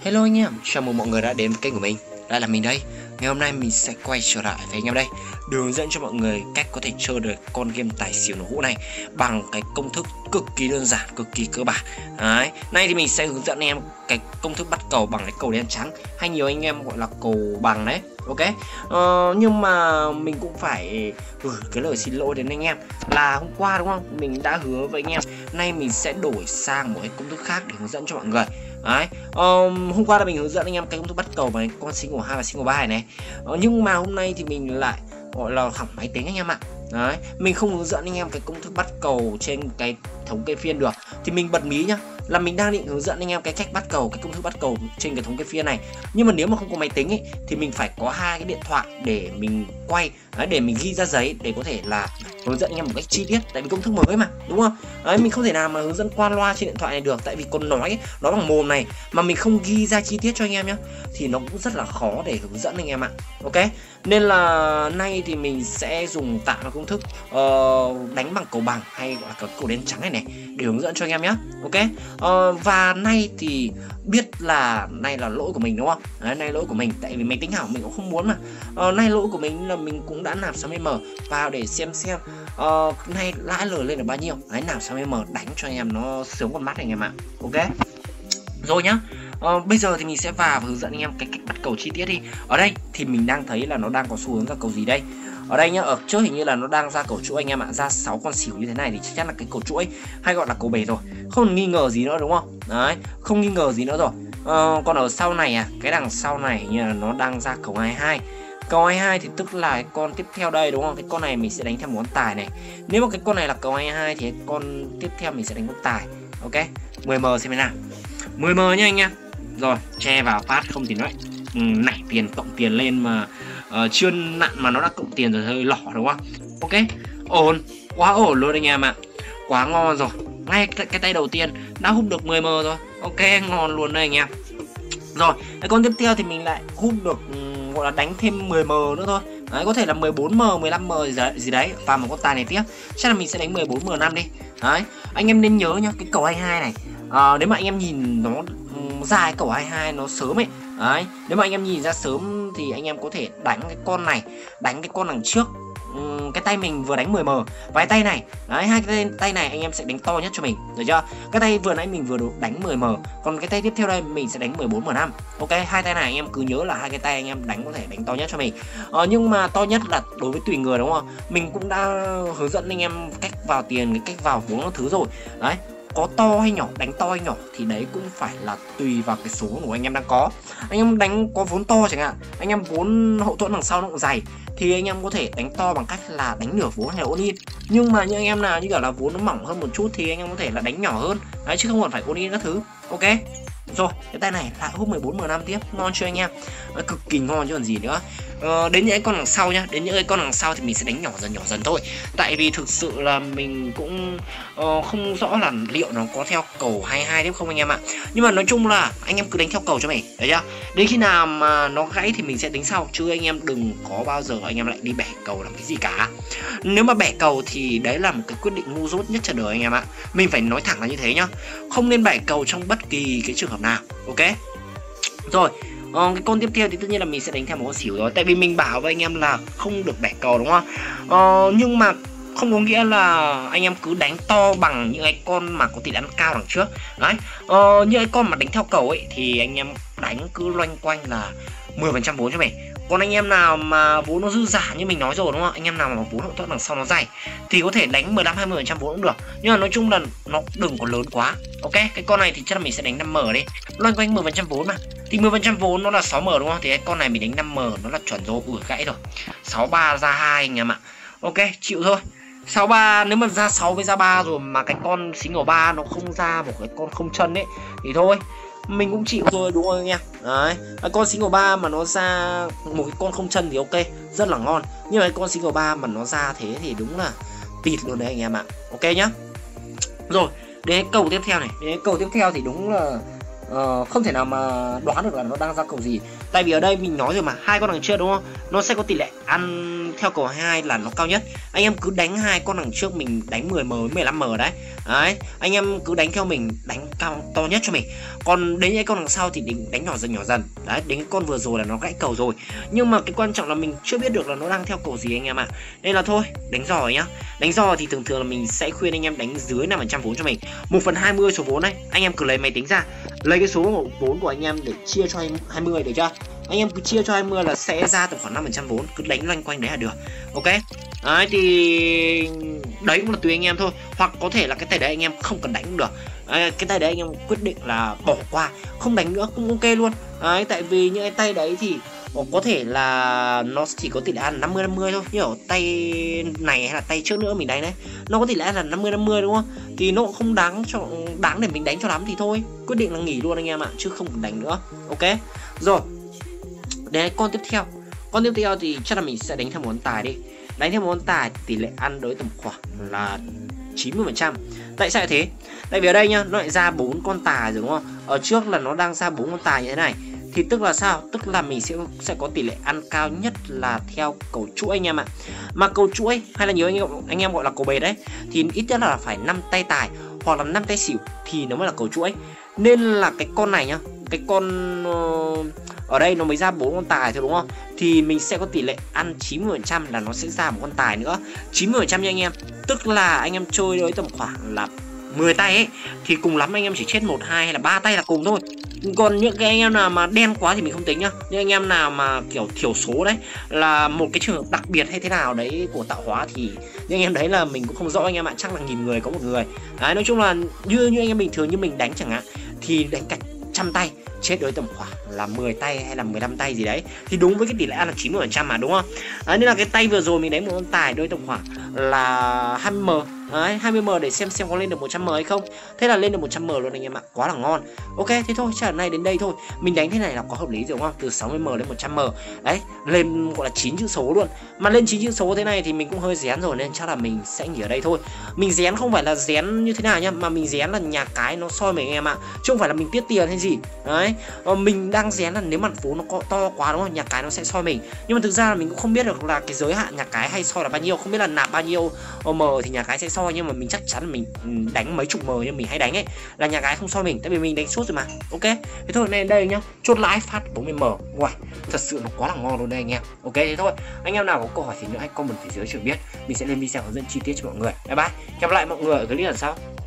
Hello anh em, chào mừng mọi người đã đến với kênh của mình. Lại là mình đây. Ngày hôm nay mình sẽ quay trở lại với anh em đây, để hướng dẫn cho mọi người cách có thể chơi được con game tài xỉu nổ hũ này bằng cái công thức cực kỳ đơn giản, cực kỳ cơ bản. Đấy, nay thì mình sẽ hướng dẫn anh em cái công thức bắt cầu bằng cái cầu đen trắng, hay nhiều anh em gọi là cầu bằng đấy. Ok, nhưng mà mình cũng phải gửi cái lời xin lỗi đến anh em là hôm qua đúng không, mình đã hứa với anh em nay mình sẽ đổi sang một cái công thức khác để hướng dẫn cho mọi người. Đấy, hôm qua là mình hướng dẫn anh em cái công thức bắt cầu bằng con single 2 và single 3 này. Nhưng mà hôm nay thì mình lại gọi là hỏng máy tính anh em ạ. Đấy, mình không hướng dẫn anh em cái công thức bắt cầu trên cái thống kê phiên được, thì mình bật mí nhá, là mình đang định hướng dẫn anh em cái cách bắt cầu, cái công thức bắt cầu trên cái thống kê phiên này. Nhưng mà nếu mà không có máy tính ấy, thì mình phải có hai cái điện thoại để mình quay, đấy, để mình ghi ra giấy để có thể là hướng dẫn anh em một cách chi tiết, tại vì công thức mới mà, đúng không? Đấy, mình không thể nào mà hướng dẫn qua loa trên điện thoại này được, tại vì còn nói bằng mồm này mà mình không ghi ra chi tiết cho anh em nhá, thì nó cũng rất là khó để hướng dẫn anh em ạ. Ok, nên là nay thì mình sẽ dùng tạm cái công thức đánh bằng cầu bằng hay gọi là cầu đen trắng này để hướng dẫn cho anh em nhé. Ok, và nay thì biết là nay là lỗi của mình đúng không? Đấy, nay lỗi của mình, tại vì máy tính hỏng mình cũng không muốn mà. Nay lỗi của mình là mình cũng đã nạp 60M vào để xem nay lãi lời lên là bao nhiêu. Đấy, nạp 60M đánh cho anh em nó sướng con mắt anh em ạ. Ok, rồi nhá. Bây giờ thì mình sẽ vào và hướng dẫn anh em cái cách bắt cầu chi tiết đi. Ở đây thì mình đang thấy là nó đang có xu hướng ra cầu gì đây. Ở đây nhá, ở trước hình như là nó đang ra cầu chuỗi anh em ạ, ra 6 con xỉu như thế này thì chắc chắn là cái cầu chuỗi hay gọi là cầu bể rồi, không nghi ngờ gì nữa đúng không? Đấy, không nghi ngờ gì nữa rồi. Còn ở sau này cái đằng sau này như là nó đang ra cầu 22. Cầu 22 thì tức là cái con tiếp theo đây đúng không? Cái con này mình sẽ đánh theo một con tài này. Nếu mà cái con này là cầu 22 thì cái con tiếp theo mình sẽ đánh con tài. Ok, 10M xem thế nào. 10M nha anh em. Rồi, che vào phát không thì nó nảy tiền, cộng tiền lên mà chưa nặn mà nó đã cộng tiền rồi, hơi lỏ đúng không? Ok, ổn, quá ổn luôn anh em ạ. Quá ngon rồi. Ngay cái tay đầu tiên đã hút được 10M rồi. Ok, ngon luôn đây anh em. Rồi, cái con tiếp theo thì mình lại hút được gọi là đánh thêm 10M nữa thôi. Đấy, có thể là 14M, 15M gì đấy và một con tài này tiếp. Chắc là mình sẽ đánh 14M5 đi. Đấy, anh em nên nhớ nhá, cái cầu 22 này nếu mà anh em nhìn nó ra cái cầu 22 nó sớm ấy. Đấy, nếu mà anh em nhìn ra sớm thì anh em có thể đánh cái con này, đánh cái con đằng trước. Cái tay mình vừa đánh 10M và cái tay này, đấy, hai cái tay này anh em sẽ đánh to nhất cho mình, được chưa? Cái tay vừa nãy mình vừa đánh 10M, còn cái tay tiếp theo đây mình sẽ đánh 14M5. Ok, hai tay này anh em cứ nhớ là hai cái tay anh em đánh có thể đánh to nhất cho mình. Nhưng mà to nhất là đối với tùy người đúng không? Mình cũng đã hướng dẫn anh em cách vào tiền, cái cách vào vốn các thứ rồi. Đấy, có to hay nhỏ, đánh to hay nhỏ thì đấy cũng phải là tùy vào cái số của anh em đang có. Anh em đánh có vốn to chẳng hạn, anh em vốn hậu thuẫn đằng sau nó cũng dày thì anh em có thể đánh to bằng cách là đánh nửa vốn hay là all in. Nhưng mà những anh em nào như kiểu là vốn nó mỏng hơn một chút thì anh em có thể là đánh nhỏ hơn. Đấy, chứ không cần phải all in các thứ. Ok, rồi cái tay này lại hút 14M5 tiếp, ngon chưa anh em? Cực kỳ ngon chứ còn gì nữa. Đến những cái con đằng sau nhá, đến những cái con đằng sau thì mình sẽ đánh nhỏ dần thôi, tại vì thực sự là mình cũng không rõ là liệu nó có theo cầu 22 tiếp không anh em ạ. Nhưng mà nói chung là anh em cứ đánh theo cầu cho mình, đấy chưa? Đến khi nào mà nó gãy thì mình sẽ đánh sau, chứ anh em đừng có bao giờ anh em lại đi bẻ cầu làm cái gì cả. Nếu mà bẻ cầu thì đấy là một cái quyết định ngu dốt nhất trên đời anh em ạ. Mình phải nói thẳng là như thế nhá, không nên bẻ cầu trong bất kỳ cái trường hợp nào. Ok, rồi cái con tiếp theo thì tất nhiên là mình sẽ đánh theo một con xỉu rồi, tại vì mình bảo với anh em là không được bẻ cầu đúng không? Nhưng mà không có nghĩa là anh em cứ đánh to bằng những cái con mà có tỷ lệ ăn cao đằng trước. Đấy, những cái con mà đánh theo cầu ấy thì anh em đánh cứ loanh quanh là 10% vốn cho mình. Còn anh em nào mà vốn nó dư giả như mình nói rồi đúng không? Anh em nào mà vốn hậu thuẫn đằng sau nó dày thì có thể đánh 15-20% vốn cũng được. Nhưng mà nói chung là nó đừng có lớn quá. Ok, cái con này thì chắc là mình sẽ đánh 5M đi. Loanh quanh 10% vốn mà. Thì 10% vốn nó là 6M đúng không? Thì cái con này mình đánh 5M nó là chuẩn rồi, gãy rồi. 63 ra 2 anh em ạ. Ok, chịu thôi. 63 nếu mà ra 6 với ra 3 rồi mà cái con single 3 nó không ra một cái con không chân ấy thì thôi, mình cũng chịu thôi đúng không anh em? Đấy, cái con single 3 mà nó ra một cái con không chân thì ok, rất là ngon. Nhưng mà cái con single 3 mà nó ra thế thì đúng là tịt luôn đấy anh em ạ. Ok nhá. Rồi, đến cầu tiếp theo này, đến cầu tiếp theo thì đúng là không thể nào mà đoán được là nó đang ra cầu gì. Tại vì ở đây mình nói rồi mà, hai con đằng trước đúng không? Nó sẽ có tỷ lệ ăn theo cầu 22 là nó cao nhất. Anh em cứ đánh hai con đằng trước mình đánh 10m với 15m đấy. Đấy, anh em cứ đánh theo mình, đánh cao to nhất cho mình. Còn đến những con đằng sau thì đánh nhỏ dần. Đấy, đến cái con vừa rồi là nó gãy cầu rồi. Nhưng mà cái quan trọng là mình chưa biết được là nó đang theo cầu gì anh em ạ. Nên là thôi, đánh giò nhá. Đánh giò thì thường là mình sẽ khuyên anh em đánh dưới 5% vốn cho mình. 1/20 số vốn này, anh em cứ lấy máy tính ra, lấy cái số vốn của anh em để chia cho 20 được chưa? Anh em cứ chia cho 20 là sẽ ra tầm khoảng 5% vốn, cứ đánh loanh quanh đấy là được. Ok. Đấy thì đấy cũng là tùy anh em thôi, hoặc có thể là cái tay đấy anh em không cần đánh cũng được. Đấy, cái tay đấy anh em quyết định là bỏ qua, không đánh nữa cũng ok luôn. Đấy, tại vì những cái tay đấy thì có thể là nó chỉ có tỷ lệ ăn 50-50 thôi. Như ở tay này hay là tay trước nữa mình đánh đấy, nó có tỷ lệ là 50-50 đúng không? Thì nó cũng không đáng để mình đánh cho lắm, thì thôi quyết định là nghỉ luôn anh em ạ, chứ không cần đánh nữa. Ok. Rồi, đến con tiếp theo. Con tiếp theo thì chắc là mình sẽ đánh theo một con tài đi. Đánh theo một con tài tỷ lệ ăn đối tầm khoảng là 90%. Tại sao thế? Tại vì ở đây nhá, nó lại ra 4 con tài rồi đúng không? Ở trước là nó đang ra 4 con tài như thế này. Thì tức là sao? Tức là mình sẽ có tỷ lệ ăn cao nhất là theo cầu chuỗi anh em ạ. Mà cầu chuỗi hay là nhiều anh em gọi là cầu bệt đấy, thì ít nhất là phải 5 tay tài hoặc là 5 tay xỉu thì nó mới là cầu chuỗi. Nên là cái con này nhá, cái con ở đây nó mới ra 4 con tài thôi đúng không? Thì mình sẽ có tỷ lệ ăn 90% là nó sẽ ra một con tài nữa. 90% nha anh em. Tức là anh em chơi đối tầm khoảng là 10 tay ấy, thì cùng lắm anh em chỉ chết 1, 2 hay là 3 tay là cùng thôi. Còn những cái anh em nào mà đen quá thì mình không tính nhá. Nhưng anh em nào mà kiểu thiểu số đấy, là một cái trường hợp đặc biệt hay thế nào đấy của tạo hóa, thì những anh em đấy là mình cũng không rõ anh em ạ. Chắc là 1000 người có một người. Đấy, nói chung là như anh em bình thường như mình đánh chẳng hạn, thì đánh cả 100 tay chết đối tầm khoảng là 10 tay hay là 15 tay gì đấy, thì đúng với cái tỷ lệ ăn là 90% mà đúng không? Đấy, nên là cái tay vừa rồi mình đánh một con tài đối tầm khoảng là 20m. Đấy, 20m để xem có lên được 100m hay không. Thế là lên được 100m luôn anh em ạ, quá là ngon. Ok, thế thôi, chắc là nay đến đây thôi. Mình đánh thế này là có hợp lý rồi đúng không? Từ 60m lên 100m. Đấy, lên gọi là 9 chữ số luôn. Mà lên 9 chữ số thế này thì mình cũng hơi rén rồi, nên chắc là mình sẽ nghỉ ở đây thôi. Mình rén không phải là rén như thế nào nhá, mà mình rén là nhà cái nó soi mình anh em ạ, chứ không phải là mình tiết tiền hay gì. Đấy, mình đang rén là nếu mặt phố nó có to quá đúng không? Nhà cái nó sẽ soi mình. Nhưng mà thực ra là mình cũng không biết được là cái giới hạn nhà cái hay soi là bao nhiêu, không biết là nạp bao nhiêu m thì nhà cái sẽ soi. Nhưng mà mình chắc chắn là mình đánh mấy chục m như mình hay đánh ấy là nhà cái không soi mình, tại vì mình đánh suốt rồi mà. Ok, thế thôi, nên đây nhá, chốt lãi phát 40m. Wow, thật sự nó quá là ngon luôn đây anh em. Ok, thế thôi, anh em nào có câu hỏi gì nữa hãy comment phía dưới cho biết, mình sẽ lên video hướng dẫn chi tiết cho mọi người. Bye bye, hẹn gặp lại mọi người ở clip lần sau.